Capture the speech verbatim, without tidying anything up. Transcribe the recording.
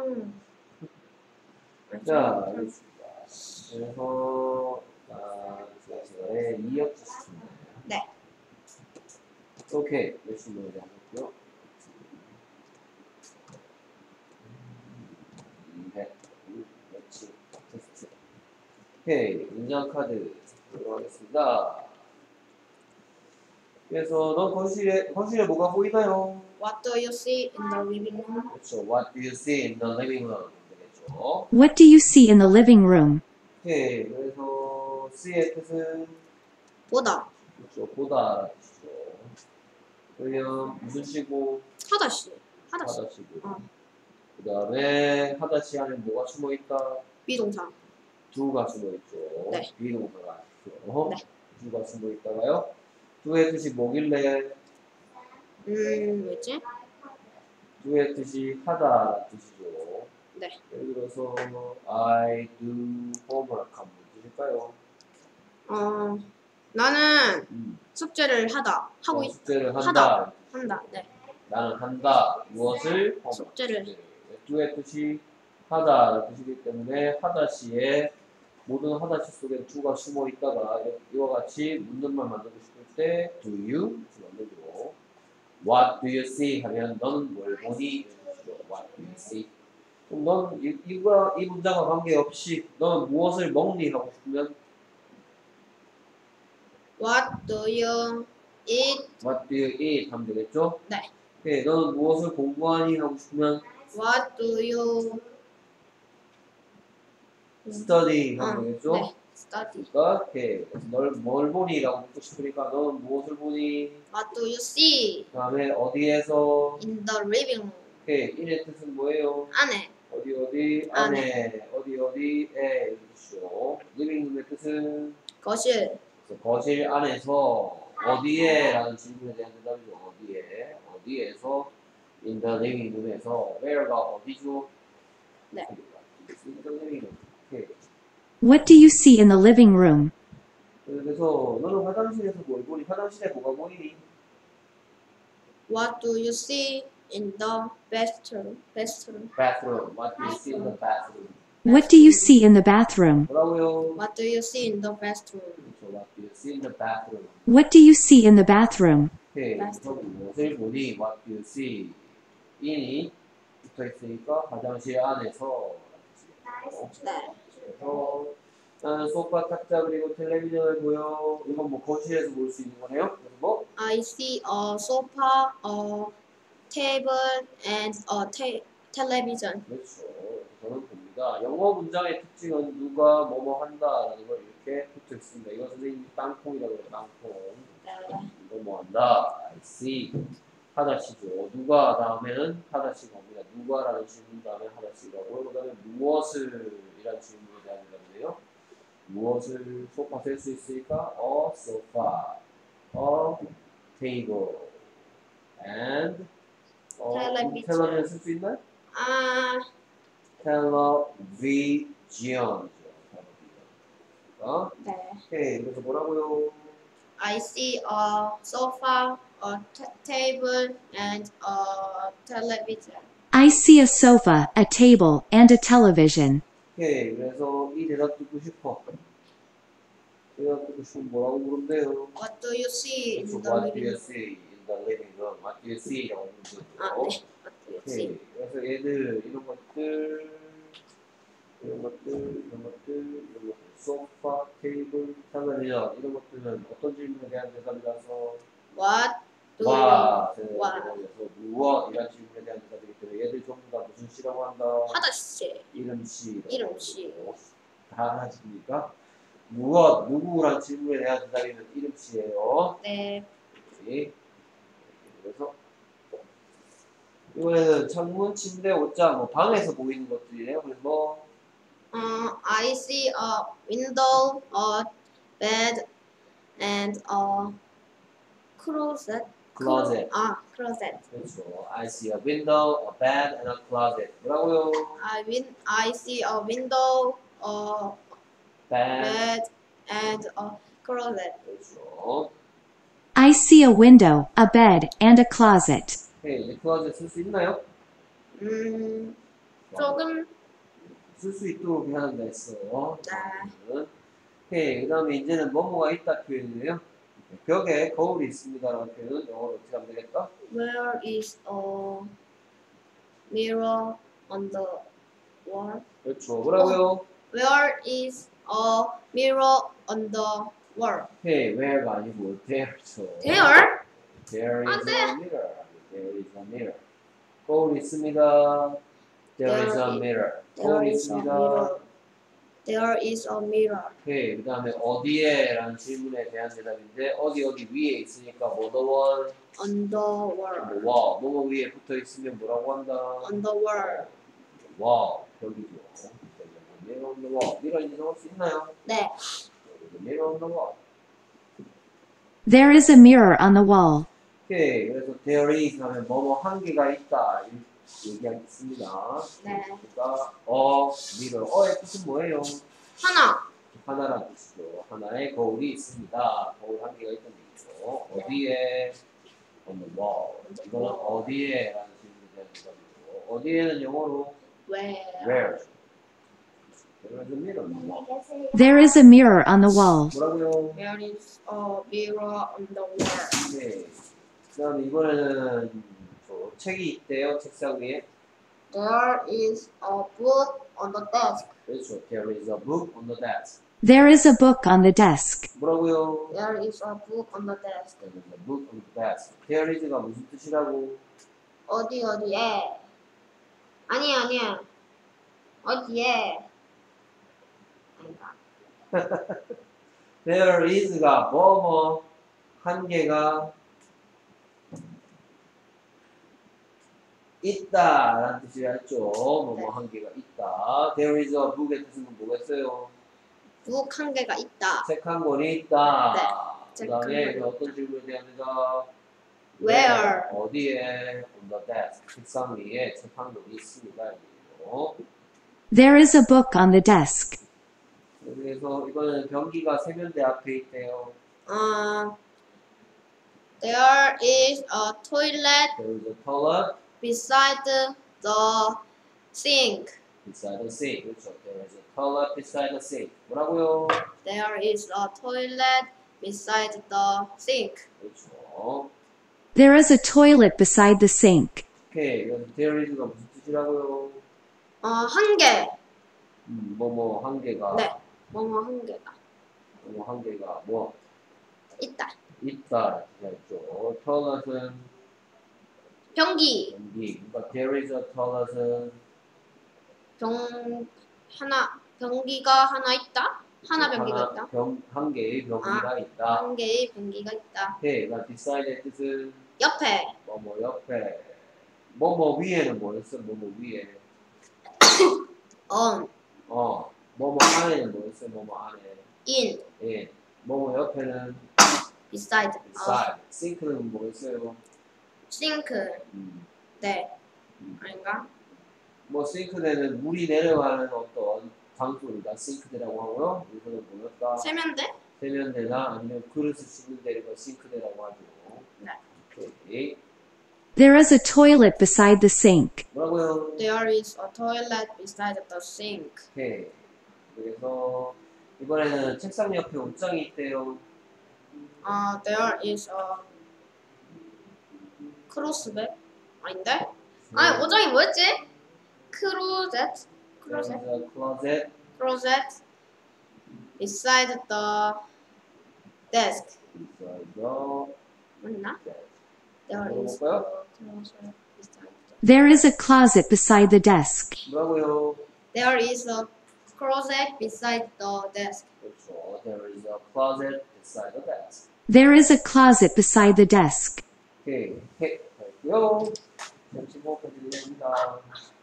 음. 자, 알겠습니다. 그래서 아, 지난 시간에 이역 지수입니다. 네. 오케이, 열심히 이제 해볼게요. 이백, 그렇지, 테스트. 오케이, 인증 카드 들어가겠습니다. 그래서 넌 거실에 거실에 뭐가 보이나요? What do you see in the living room? 그렇죠. What do you see in the living room? 되겠죠. What do you see in the living room? 오케이, 그래서 see의 뜻은 보다. 그렇죠. 보다 뜻이죠. 그러면 무슨 시고? 하다시. 하다시. 하다시고. 어. 그 다음에 하다시 안에 뭐가 숨어 있다? 비동사. 두가 숨어 있죠. 네. 비동사가 있죠. 네. 두가 숨어 있다가요. 두의 뜻이 뭐길래? 음, 뭐지? 두의 뜻이 하다 뜻이죠. 네. 예를 들어서 I do homework 하면 무슨 뜻일까요? 어, 나는 음. 숙제를 하다. 하고 어, 있, 숙제를 한다. 하다. 한다. 네. 나는 한다. 무엇을? homework. 숙제를. 두의 뜻이 하다라는 뜻이기 때문에 하다시에 모든 하다시 속에 두가 숨어 있다가 이와 같이 묻는 말 만들고 싶을 때 do you 만들고 what do you see 하면 너는 뭘 보니? what do you see? 그럼 넌 이, 이거 이 문장과 관계없이 너는 무엇을 먹니 하고 싶으면 What do you eat? what do you eat 하면 되겠죠? 네. 네, 너는 무엇을 공부하니 하고 싶으면 What do you study 하면 어, 되겠죠? 네. Study. 그러니까 오케이. 널 뭘 보니? 라고 묻고 싶으니까 너는 무엇을 보니? What do you see 그 다음에 어디에서? in the living room? 오케이. 인의 뜻은 뭐예요? 안에. 어디 어디 안에 어디 어디에 이런 뜻이죠. 리빙룸의 뜻은 거실. 그래서 거실 안에서 어디에? 라는 질문에 대한 대답이죠. 어디에? 어디에서? in the living room에서 where가 어디죠? 네. in the living room. 오케이. What do you see in the living room? 그래서 너는 화장실에서 뭘 보니? 화장실에 뭐가 보이니? What do you see in the bathroom? bathroom? bathroom. What do you see in the bathroom? What do you see in the bathroom? 뭐라고요? What do you see in the bathroom? 그렇죠. What do you see in the bathroom? What do you see in the bathroom? 오케이. bathroom. 그래서 무엇을 보니? What do you see? 인이 붙어 있으니까 화장실 안에서 네. 그래서 나는 소파, 탁자 그리고 텔레비전을 보여. 이건 뭐 거실에서 볼 수 있는 거네요. 그래서 뭐? I see a sofa, a table, and a te- television. 그렇죠. 저는 봅니다. 영어 문장의 특징은 누가 뭐뭐 한다라는 걸 이렇게 붙어 있습니다. 이거 선생님이 땅콩이라고 해요. 땅콩. 네. 이거 뭐 한다. I see. 하다시죠. 누가 다음에는 하다시가 옵니다. 누가라는 질문 다음에 하다시가 오고 그 다음에 무엇을 이라는 질문에 대한 대답인데요. 무엇을 소파 셀 수 있으니까 a sofa, a table, and 텔레비전. 텔레비전 쓸 수 있나요? 아, 텔레비전이죠. 어? 네. 오케이. 그래서 뭐라고요? I see a sofa, a t- table, and a television. I see a sofa, a table, and a television. 오케이. 그래서 이 대답 듣고 싶어. 대답 듣고 싶으면 뭐라고 물은데요? What do you see in 그래서 the what do living you room? see in the living room? What do you see? 라고 묻는 아, 거죠. 네. What do you see? 오케이. 그래서 얘들 이런 것들 이런 것들 이런 것들 이런 것들 소파, 테이블, 텔레비전 이런 것들은 어떤 질문에 대한 대답이라서 What do 와, you? 그래서 What? 무엇 이런 질문에 대한 대답이기 때문에 얘들 전부 다 무슨 시라고 한다? 하다시. 이름시 이름시. 다 하나씩입니까? 무엇, 누구란 질문에 대한 대답이면 이름시예요. 네. 그렇지? 그래서 이번에는 창문, 침대, 옷장, 뭐 방에서 보이는 것들이에요. 그래서 뭐 어, I see a window, a bed, and a closet. closet. 아, closet. 그렇죠. I see a window, a bed, and a closet. 뭐라고요? I win. I see a window, a bed. bed, and a closet. 그렇죠. I see a window, a bed, and a closet. 오케이, 이제 closet 쓸 수 있나요? 음, 조금 쓸 수 있도록 해야 한다 했어. 네. 오케이. 그 다음에 이제는 뭐뭐가 있다 표현이에요. 벽에 거울이 있습니다라는 표현은 영어로 어떻게 하면 되겠다? Where is a mirror on the wall? 그렇죠. 뭐라고요? Where is a mirror on the wall? 오케이. where가 아니고 there죠. There? There is 안 돼. a mirror. There is a mirror. 거울이 있습니다. There is a There mirror. There 거울이 is a 있습니다. mirror. There is a mirror. 오케이. 그 다음에 어디에? 라는 질문에 대한 대답인데 어디 어디 위에 있으니까 뭐 the wall, On the wall. 뭐 wall. 뭐뭐 위에 붙어 있으면 뭐라고 한다? On the wall. wall. 벽이죠. mirror on the wall. mirror 이제 적을 수 있나요? 네. mirror on the wall. There is a mirror on the wall. 오케이. 그래서 there is 하면 뭐뭐 한 개가 있다. 이 얘기하겠습니다. 네. 그러니까 어, mirror. 어의 뜻은 뭐예요? 하나. 하나라는 뜻이죠. 하나의 거울이 있습니다. 거울 한 개가 있다는 얘기죠. 어디에? on the wall. 이거는 어디에? 라는 질문에 대한 대답이고 어디에는 영어로 Where? where. There is a mirror on the wall. There is a mirror on the wall. 뭐라고요? There is a mirror on the wall. 네. 그 다음에 이번에는 저 책이 있대요. 책상 위에. There is a book on the desk. 그렇죠. There is a book on the desk. There is a book on the desk. 뭐라고요? There is a book on the desk. There is a book on the desk. There is가 무슨 뜻이라고? 어디 어디에? 아니야 아니야. 어디에? 아닌가? There is가 뭐뭐 한 개가 있다라는 뜻이었죠. 뭐뭐 한 개가 있다. There is a book의 뜻은 뭐겠어요? 북 한 개가 있다. 책 한 권이 있다. 책 그 한 다음에 권이 어떤 질문에 대한 대답? Where? 어디에? On the desk. 책상 위에 책 한 권이 있습니다. 이거죠. There is a book on the desk. 그래서 이거는 변기가 세면대 앞에 있대요. 어, there is a toilet There is a toilet beside the sink. beside the sink. 그렇죠. There is a toilet beside the sink. 뭐라고요? There is a toilet beside the sink. 그렇죠. There is a toilet beside the sink. 오케이. 여기서 there is가 무슨 뜻이라고요? 어, 한 개. 음, 뭐뭐 한 개가 네. 뭐뭐 한 개가 뭐뭐 한 개가 뭐 있다. 있다 했죠. toilet은 변기. 변기. 그러니까 there is a toilet은 병 하나 변기가 하나 있다. 하나 변기가 있다. 병, 한 개의 변기가 있다. 한 개의 변기가 있다. 오케이. 나 beside의 뜻은 옆에 뭐뭐 옆에 뭐뭐 위에는 뭐였어? 뭐뭐 위에 on 어 뭐뭐 안에는 뭐였어? 뭐뭐 안에 in 예 뭐뭐 옆에는 beside 어, beside 싱크는 뭐였어요? sink. 음. 네. 아닌가? 뭐 싱크대는 물이 내려가는 어떤 장소입니다. 싱크대라고 하고요. 여기서는 뭐였다? 세면대? 세면대나 아니면 그릇을 씻는 데를 싱크대라고 하죠. 네. 오케이. There is a toilet beside the sink. 뭐라고요? There is a toilet beside the sink. 오케이. 그래서 이번에는 책상 옆에 옷장이 있대요. 아, there is a closet? 아닌데? 아니, 옷장이 뭐였지? closet? There is closet? a closet closet beside the desk. beside the 맞나? desk. There is a 물어볼까요? closet beside the There is a closet beside the desk. 뭐라고요? There is a closet beside the desk. 그렇죠. There is a closet beside the desk. There is a closet beside the desk. 오케이. 오케이. 됐고요. 잠시 호흡해 드립니다.